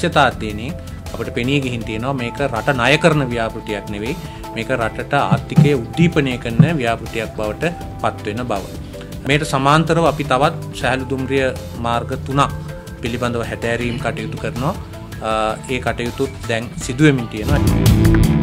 දක්ෂතා අධ්‍යයනයෙන් අපිට පෙනී ගිහින් තියෙනවා මේක රට ණය කරන ව්‍යාපෘතියක් නෙවෙයි මේක රටට ආර්ථිකය උද්දීපනය කරන ව්‍යාපෘතියක් බවට පත් වෙන බව. මේට සමාන්තරව අපි තවත් සහැල්ලු දුම්රිය මාර්ග 3ක් පිළිබඳව හැදෑරීම් කටයුතු කරනවා. ඒ කටයුතු දැන් සිදු වෙමින් තියෙනවා.